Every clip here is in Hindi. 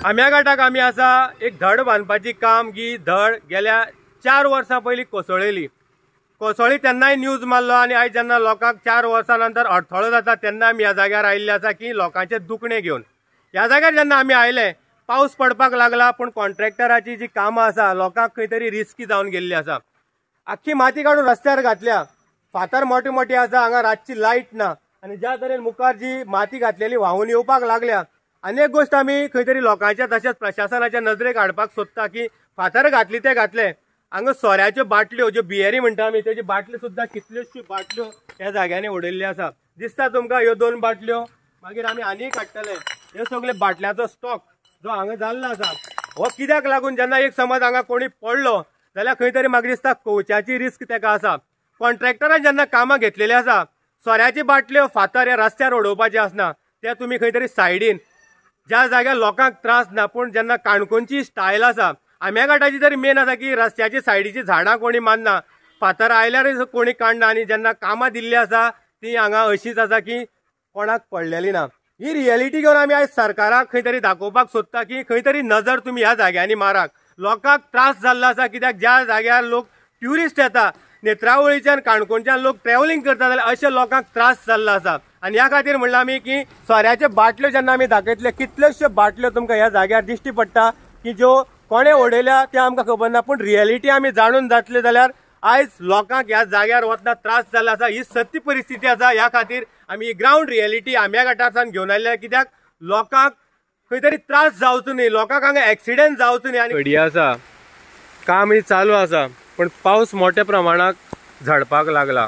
आम्या घाटाक आमी आसा एक धड बांदपाची काम ही धड गेल्या 4 वर्सां पयलीं कोसळ्ळेली. कोसळ्ळी तेन्नाय न्यूज मारलो आनी आयज जेन्ना लोकांक 4 वर्सां नंतर अडथळो जाता तेन्ना आमी ह्या जाग्यार आयिल्ले आसा की लोकांचे दुखणे घेवन. ह्या जाग्यार जेन्ना आमी आयले पावस पडपाक लागला पूण कॉन्ट्रॅक्टराची जी कामां आसा लोकांक खंय तरी रिस्की जावन गेल्ली आसा. आख्खी माती काडून रस्त्यार घातल्या, फातर मोठे मोठे आसा, हांगा रातची लायट ना आनी ज्या तरेन मुखार जी माती घातलेली व्हांवून येवपाक लागल्या. आनी एक गोष्ट आमी खंय तरी लोकांच्या तशेंच प्रशासनाच्या नजरेक हाडपाक सोदता की फातर घातली ते घातले, हांगा सोऱ्याच्यो बाटल्यो ज्यो बियरी म्हणटा आमी तेजी बाटल्यो सुद्दां कितल्योश्यो बाटल्यो ह्या जाग्यांनी उडयल्ल्यो आसा. दिसता तुमकां ह्यो 2 बाटल्यो मागीर आमी आनी काडटले. ह्यो सगळे बाटल्यांचो स्टॉक जो हांगा जाल्लो आसा हो कित्याक लागून जेन्ना एक समज हांगा कोणी पडलो जाल्यार खंय तरी म्हाका दिसता कोवच्याची रिस्क तेका आसा. कॉन्ट्रॅक्टरान जेन्ना कामां घेतलेली आसा सोऱ्याची बाटल्यो फातर ह्या रस्त्यार उडोवपाचे आसना, ते तुमी खंय तरी सायडीन ज्या जाग्यार लोकांक त्रास ना. पूण जेन्ना काणकोणची स्टायल आसा आम्या घाटाची तरी मेन आसा की रस्त्याची सायडीची झाडां कोणी मारना, फातर आयल्यार कोणी काडना आनी जेन्ना कामां दिल्ली आसा ती हांगा अशीच आसा की कोणाक पडलेली ना. ही रियलिटी घेवन आमी आयज सरकाराक खंय तरी दाखोवपाक सोदता की खंय तरी नजर तुमी ह्या जाग्यांनी मारात. लोकांक त्रास जाल्लो आसा कित्याक ज्या जाग्यार लोक ट्युरिस्ट येता, नेत्रावळीच्यान काणकोणच्यान लोक ट्रॅव्हलिंग करता जाल्यार अशे लोकांक त्रास जाल्लो आसा. आनी ह्या खातीर म्हणलां आमी की सोऱ्याच्यो बाटल्यो जेन्ना आमी दाखयतले कितल्योश्यो बाटल्यो तुमकां ह्या जाग्यार दिश्टी पडटा की ज्यो कोणे उडयल्या ते आमकां खबर ना. पूण रियलिटी आमी जाणून जातले जाल्यार आयज लोकांक ह्या जाग्यार वतना त्रास जाल्लो आसा. ही सत्य परिस्थिती आसा. ह्या खातीर आमी ग्राउंड रियलिटी आम्या घाटारसान घेवन आयल्या कित्याक लोकांक खंय तरी त्रास जावचो न्ही, लोकांक हांगा एक्सिडेंट जावचो न्ही. आनी घडी आसा काम ही चालू आसा पण पावस मोठ्या प्रमाणात झडपाक लागला.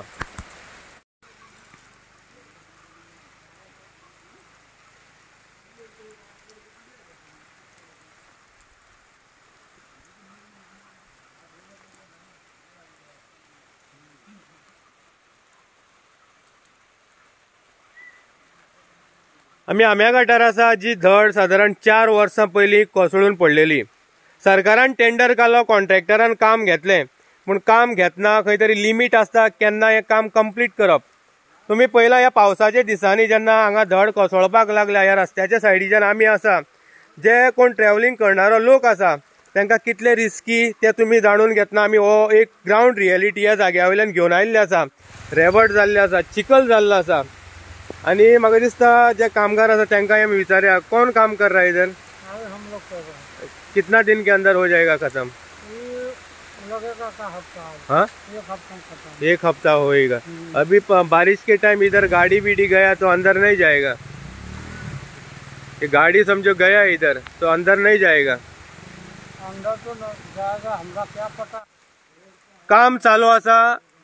आमी आम्या घाटार आसा जी धड साधारण 4 वर्सां पयलीं कोसळून पडलेली. सरकारान टेंडर काडलो, कॉन्ट्रॅक्टरान काम घेतलें पूण काम घेतना खंय तरी लिमीट आसता केन्ना हें काम कंप्लीट करप. तुमी पळयलां ह्या पावसाच्या दिसांनी जेन्ना हांगा धड कोसळपाक लागल्या ह्या रस्त्याच्या सायडीच्यान आमी आसा, जे कोण ट्रॅव्हलिंग करणारो लोक आसा तांकां कितले रिस्की ते तुमी जाणून घेतना आमी हो एक ग्राउंड रियलिटी ह्या जाग्या वयल्यान घेवन आयिल्ले आसा. रेबट जाल्ले आसा, चिखल जाल्लो आसा आनी म्हाका दिसता जे कामगार आसा तांकां आमी विचारया कोण काम कर रहा है इधर? हम लोग कर रहे हैं। कितना दिन के अंदर हो जाएगा खत्म? लगेगा का हफ्ता। हाँ, 1 हफ्ता खत्म। 1 हफ्ता होएगा। अभी बारिश के टाइम इधर गाड़ी बीड़ी गया तो अंदर नहीं जाएगा? ये गाड़ी समझो गया इधर तो अंदर नहीं जाएगा? अंदर तो जाएगा, हमरा क्या पता। काम चालू आसा,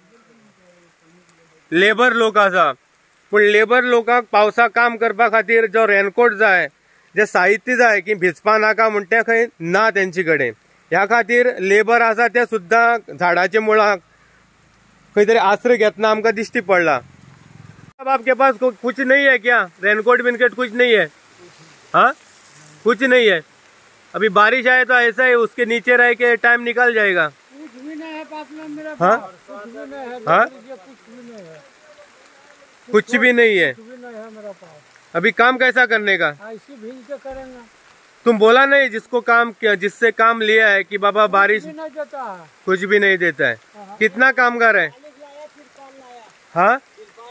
लेबर लोक आसा पण लेबर लोकांक पावसाक काम करपा खातीर जो रेनकोट जाय, जे साहित्य जाय की भिजपा नाका म्हण ते खंय ना तेंचे कडेन. ह्या खातीर लेबर आसा ते सुद्दां झाडाच्या मुळाक खंय तरी आश्रय घेतना आमकां दिश्टी पडला. आपके पास कुछ नहीं है क्या? रेनकोट बिनकोट कुछ नहीं है? हाँ, कुछ नहीं है. अभी बारिश आए तो ऐसा ही उसके नीचे रह के टाइम निकल जाएगा. कुछ भी नहीं है पास में मेरे हाँ? कुछ भी नहीं है। हाँ? कुछ भी नहीं है। कुछ भी नहीं है. कुछ भी नहीं है मेरा पास। अभी काम कैसा करने का? ऐसी भीज के करेंगे। तुम बोला नहीं जिसको काम किया, जिससे काम लिया है कि बाबा बारिश कुछ भी नहीं देता है। कुछ भी नहीं देता है. कितना कामगार है? हाँ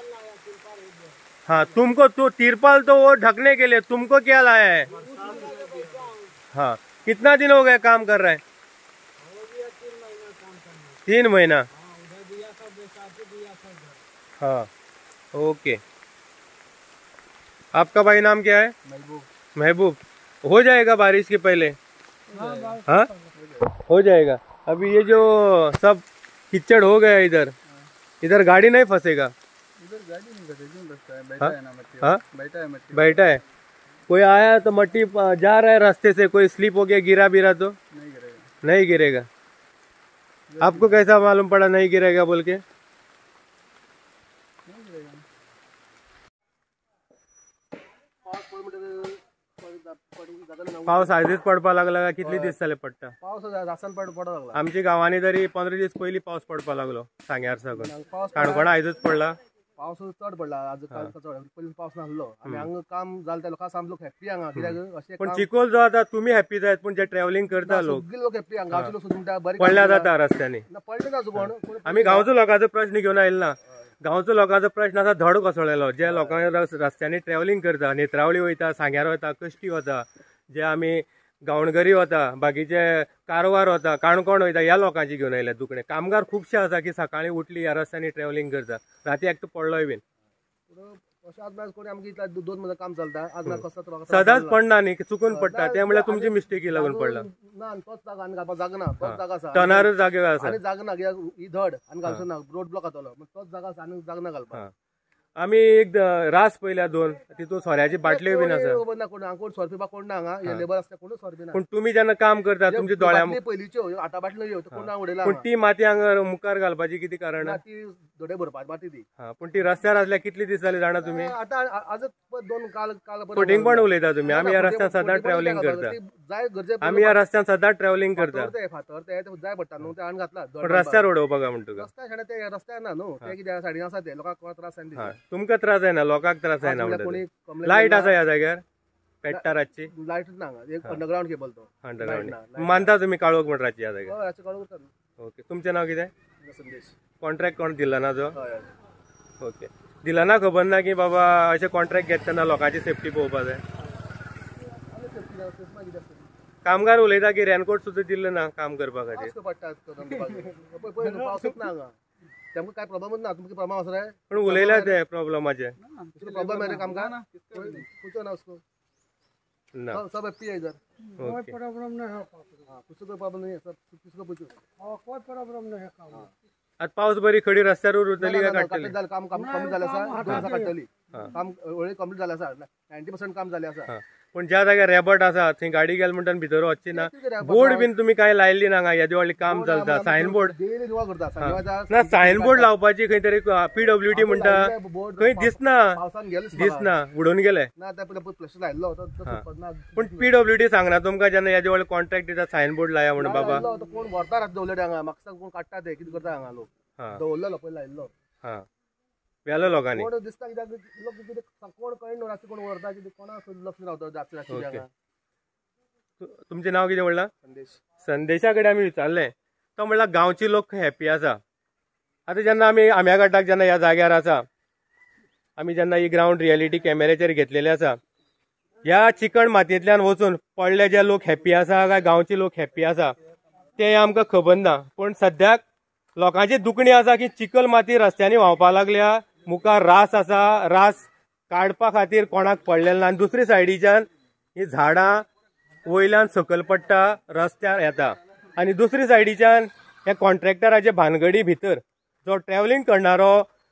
हाँ, तुमको तो तिरपाल तो वो ढकने के लिए, तुमको क्या लाया है? हाँ, कितना दिन हो गया काम कर रहे हैं? 3 महीना. हाँ, ओके. आपका भाई नाम क्या है? महबूब। महबूब. हो जाएगा बारिश के पहले? हाँ, हो जाएगा. अभी ये जो सब कीचड़ हो गया इधर, इधर गाड़ी नहीं फंसेगा? इधर गाड़ी नहीं फंसेगी, बैठा है ना मट्टी। हाँ, बैठा है मट्टी। बैठा है. कोई आया तो मट्टी जा रहा है रास्ते से, कोई स्लिप हो गया गिरा बिरा तो नहीं गिरेगा। नहीं गिरेगा. आपको कैसा मालूम पड़ा नहीं गिरेगा बोल के? पावस आधीच पडपा लागला का? कितले दिस जाले पडटा? पावस रासन पडा लागला. आमच्या गावांनी तरी 15 दीस पयलीं पावस पडपा लागलो सांग्यार सकून. काणकोणा आयजच पडला. पावस चड पडला आज काल चड पयलीं पावस नासलो आनी हांगा काम जालें त्या लोकांक सामको हॅप्पी हांगा कित्याक अशें पण चिखल जो आता तुम्ही हॅप्पी जायत पण जे ट्रॅव्हलिंग करता लोक सगळे लोक हॅप्पी हांगा गांवचे लोक सुद्दां म्हणटा बरें पडल्या जाता रस्त्याने पडले ना कोण आम्ही गांवचो लोकांचो प्रश्न घेऊन आयले ना गांवचो लोकांचो प्रश्न आसा धड कोसळलेलो जे लोकांनी रस्त्याने ट्रॅव्हलिंग करता नेत्रावळी वयता सांग्यार वता कश्टी वता जे आमी गावणगरी वता बाकीचे कारवार वता काणकोण वयता ह्या लोकांची घेऊन आयल्या दुखणे कामगार खुबशे आसा की सकाळी उठली ह्या रस्त्याने ट्रॅव्हलिंग करता राती एकटो पडलोय बीन अशें आज कोणी आमगे इतल्या 2 म्हयने काम चलता आज ना कसं सदांच पडना न्ही चुकून पडटा ते म्हणल्यार तुमची मिस्टेकी लागून पडला ना तोच जागा आनी घालपाक जागा ना तोच जागा आसा टनार जागे आसा आनी जागा ना कित्याक ही धड आनी घालचो ना रोड ब्लॉक जातलो तोच जागा आसा आनी जागा ना घालपाक आमी एक रास पयल्या 2 तितून सोऱ्याची बाटल्यो बीन आसा ना कोण हांगा कोण सोरपी कोण ना हांगा हे लेबर आसता कोण सोरपी ना पण तुम्ही जेन्ना काम करता तुमच्या दोळ्या पयलीच्यो आटा बाटल्यो ह्यो कोण उडयला पण ती माती हांगा मुखार घालपाची कितें कारण ती दोडे भरपाची माती ती पण ती रस्त्यार आसल्या कितली दीस जाले जाणा तुम्ही आतां आज 2 काल फटींग पण उलयता तुम्ही आमी ह्या रस्त्यान सदां ट्रॅव्हलिंग करता जाय गरजे आमी ह्या रस्त्यान सदां ट्रॅव्हलिंग करता फातर ते जाय पडटा न्हू ते हाडून घातला पण रस्त्यार उडोवपाक म्हणटा रस्त्या शाण्या ते रस्त्यार ना न्हू ते कित्याक सायडीन आसा ते लोकांक त्रास जायना तुमकां त्रास जायना लोकांक त्रास जायना कोणी म्हणटा लायट आसा ह्या जाग्यार पेट्टा रातची लायट ना हांगा एक अंडरग्राउंड केबल तो अंडरग्राउंड मानता तुम्ही काळोख म्हण रातची ह्या जाग्यार हय कळून करता ओके तुमचें नांव कितें संदेश कॉन्ट्रॅक्ट कोण दिला ना जो हय ओके दिला ना खबर ना की बाबा अशें कॉन्ट्रॅक्ट घेता तेन्ना लोकांची सेफ्टी पळोवपाक जाय कामगार उलयता की रेनकोट सुद्दां दिल्लो ना काम करपा खातीर पडटा पावसूच ना हांगा तेमकां काय प्रॉब्लमच ना तुमकां प्रॉब्लम आसा रे पण उलयल्या ते प्रॉब्लमाचे प्रॉब्लम है रे कामगार पूछो ना उसको ना सब हैप्पी है इधर कोई प्रॉब्लम नहीं है कुछ कोई प्रॉब्लम नहीं है सब किसको पूछो कोई प्रॉब्लम नहीं है काम आता पावस बरी खडी रस्त्यार उरतली काय काडटली काम कमी जालें आसा 2 दिसा काडटली काम ऑलरेडी कंप्लीट जालें आसा 90% काम जालें आसा पण ज्या जाग्यार रेबट आसा थंय गाडी गेली म्हणटा भितर वचची ना बोर्ड बीन तुम्ही काय लायल्ली ना येदी व्हडली काम चलता सायन बोर्ड डेली निवा करता ना सायन बोर्ड लावपाची खंय तरी PWD म्हणटा खंय दिसना पावसान गेले दिसना उडून गेले ना त्या प्लॅस्टर लायल्लो पण PWD सांगना तुमकां जेन्ना येदी व्हडले कॉन्ट्रॅक्ट दिता सायन बोर्ड लाया म्हणून बाबा कोण व्हरता रात दवरले हांगा म्हाका कोण काडटा ते कितें करता हांगा लोक दवरलेलो पयलीं लायल्लो हा वेलो लोकांनी कोण दिसता कित्याक लोक कितें कोण कळना रातचे कोण व्हरता कितें कोणाक लक्ष रावता रातचे हांगा तुमचें नांव कितें म्हणलां संदेश संदेशा कडेन आमी विचारलें तो म्हणल्यार गांवची लोक हॅप्पी आसा आतां जेन्ना आमी आम्या घाटाक जेन्ना ह्या जाग्यार आसा आमी जेन्ना ही ग्रावंड रियलिटी कॅमेऱ्याचेर घेतलेले आसा ह्या चिकण मातयेंतल्यान वचून पडले जे लोक हॅप्पी आसा काय गांवचे लोक हॅप्पी आसा ते आमकां खबर ना पण सद्याक लोकांची दुखणी आसा की चिकल माती रस्त्यांनी व्हांवपाक लागल्या मुखार रास आसा रास काडपा खातीर कोणाक पडलेले ना आनी दुसरे सायडीच्यान ही झाडां वयल्यान सकयल पडटा रस्त्यार येता आनी दुसरे सायडीच्यान हे कॉन्ट्रॅक्टराचे भानगडी भितर जो ट्रॅव्हलिंग करणारो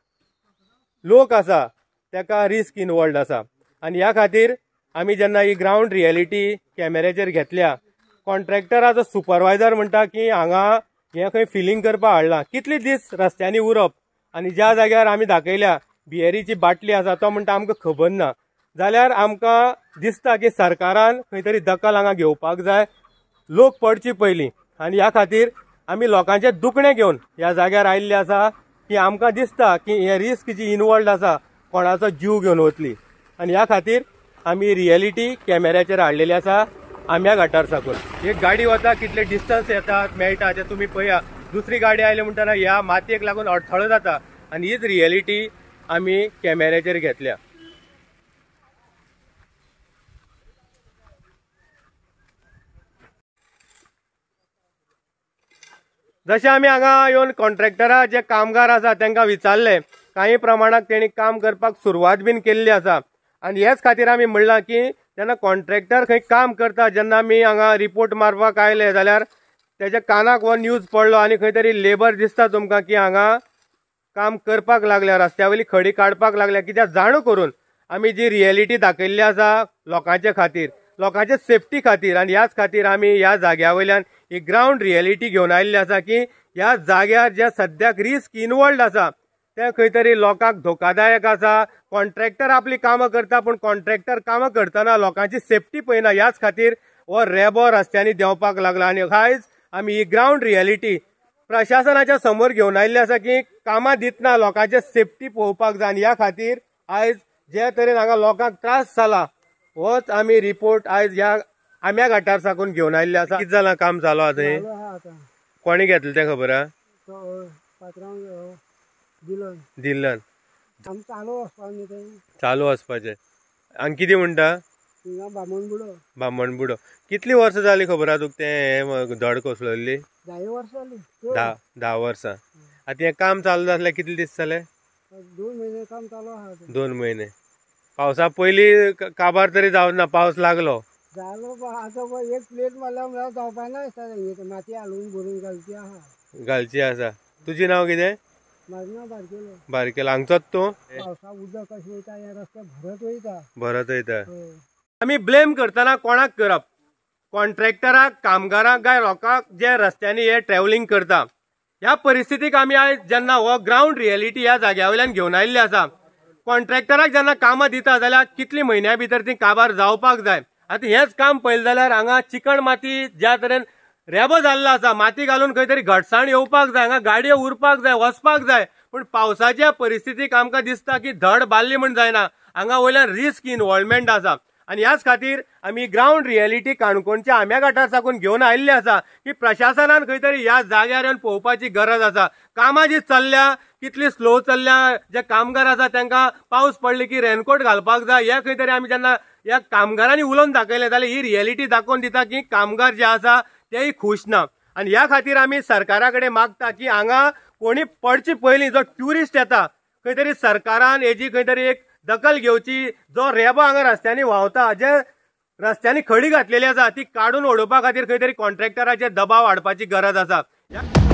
लोक आसा तेका रिस्क इनवॉल्ड आसा आनी ह्या खातीर आमी जेन्ना ही ग्रावंड रियलिटी कॅमेऱ्याचेर घेतल्या कॉन्ट्रॅक्टराचो सुपरवायझर म्हणटा की हांगा हे खंय फिलिंग करपाक हाडला कितले दीस रस्त्यांनी उरप आनी ज्या जाग्यार आमी दाखयल्या बियरीची बाटली आसा तो म्हणटा आमकां खबर ना जाल्यार आमकां दिसता की सरकारान खंय तरी दखल हांगा घेवपाक जाय लोक पडची पयलीं आनी ह्या खातीर आमी लोकांचे दुखणे घेवन ह्या जाग्यार आयिल्ले आसा की आमकां दिसता की हे रिस्क जी इनवॉल्ड आसा कोणाचो जीव घेवन वतली आनी ह्या खातीर आमी रियलिटी कॅमेऱ्याचेर हाडलेली आसा आम्या घाटार साकून एक गाडी वता कितले डिस्टन्स येतात मेळटा ते तुमी पळया दुसरी गाडी आयली म्हणटना ह्या मातयेक लागून अडथळो जाता आनी हीच रियलिटी आमी कॅमेऱ्याचेर घेतल्या जशें आमी हांगा येवन कॉन्ट्रॅक्टरा जे कामगार आसा तांकां विचारले काही प्रमाणात तेणी काम करपाक सुरवात बीन केल्ली आसा आनी हेच खातीर आमी म्हणलां की जेन्ना कॉन्ट्रॅक्टर खंय काम करता जेन्ना आमी हांगा रिपोर्ट मारपाक आयले जाल्यार तेच्या कानाक हो न्यूज पडलो आनी खंय तरी लेबर दिसता तुमकां की हांगा काम करपाक लागल्या रस्त्या वयली खडी काडपाक लागल्या कित्याक जाणू करून आमी जी रियलिटी दाखयल्ली आसा लोकांचे खातीर लोकांचे सेफ्टी खातीर आनी ह्याच खातीर आमी ह्या जाग्या वयल्यान ही ग्रावंड रियलिटी घेवन आयिल्ली आसा की ह्या जाग्यार जे सद्याक रिस्क इनवॉल्ड आसा ते खंय तरी लोकांक धोकादायक आसा कॉन्ट्रॅक्टर आपली कामां करता पूण कॉन्ट्रॅक्टर कामां करतना लोकांची सेफ्टी पळयना ह्याच खातीर हो रेबो रस्त्यांनी देंवपाक लागला आनी आयज आमी ही ग्रावंड रियलिटी प्रशासनाच्या समोर घेवन आयिल्ले आसा की कामां दितना लोकांचे सेफ्टी पळोवपाक जाय आनी ह्या खातीर आयज जे तरेन हांगा लोकांक त्रास जाला होच आमी रिपोर्ट आयज ह्या आम्या घाटार साकून घेवन आयिल्ले आसा. कितें जालां काम चालू आहा थंय? चालू आहा आतां. कोणी घेतलें तें खबर आहा? तो पात्रांक दिलो. दिल्ल्यान आमी चालू वचपाक न्ही थंय. चालू वचपाचें. आनी कितें म्हणटा? थिंगा बामणबुडो. बामणबुडो. कितलीं वर्सां जालीं खबर आहा तुका तें धड कोसळिल्ली? 10 वर्सां जालीं. 10 वर्सां. आतां हें काम चालू जातलें कितले दीस जाले? 2 म्हयने काम चालू आहा. 2 म्हयने. पावसा पयलीं काबार तरी जावं ना, पावस लागलो. जालो आतां एक प्लेट मारल्या म्हळ्यार जावपा ना दिसता. माती हालून भरून घालची आहा. घालची आसा. तुजें नांव कितें? म्हाजें नांव बारकेलो. बारकेलो. हांगचोच तूं? पावसा उदक कशें वयता हे रस्ते भरत वयता. भरत वयता. हय. आमी ब्लेम करतना कोणाक करप? कॉन्ट्रॅक्टराक, कामगाराक काय लोकांक जे रस्त्यांनी हे ट्रॅव्हलिंग करता. ह्या परिस्थितीक आमी आयज जेन्ना हो ग्राउंड रियलिटी ह्या जाग्या वयल्यान घेवन आयिल्ले आसा. कॉन्ट्रॅक्टराक जेन्ना कामां दिता जाल्यार कितली म्हयन्या भितर ती काबार जावपाक जाय. आतां हेच काम पळयलें जाल्यार हांगा चिकण माती ज्या तरेन रेबो जाल्लो आसा, माती घालून खंय तरी घटसाण येवपाक जाय, हांगा गाडयो उरपाक जाय, वचपाक जाय. पूण पावसाच्या परिस्थितीक आमकां दिसता की धड बाल्ली म्हण जायना. हांगा वयल्यान रिस्क इनवॉल्वमेंट आसा. आनी ह्याच खातीर आमी ग्राउंड रियलिटी काणकोणच्या आम्या घाटार साकून घेवन आयिल्ले आसा की प्रशासनान खंय तरी ह्या जाग्यार येवन पळोवपाची गरज आसा. कामां जी चल्ल्या कितली स्लो चल्ल्या. जे कामगार आसा तांकां पावस पडले की रेनकोट घालपाक जाय. हे खंय तरी आमी जेन्ना ह्या कामगारांनी उलोवन दाखयलें जाल्यार ही रियलिटी दाखोवन दिता की कामगार जे आसा तेय खुश ना. आनी ह्या खातीर आमी सरकारा कडेन मागता की हांगा कोणी पडचे पयलीं जो ट्युरिस्ट येता खंय तरी सरकारान हेजी खंय तरी एक दखल घेवची. जो रेबो हांगा रस्त्यांनी व्हांवता, जे रस्त्यांनी खडी घातलेली आसा ती काडून उडोवपा खातीर खंय तरी कॉन्ट्रॅक्टराचेर दबाव हाडपाची गरज आसा.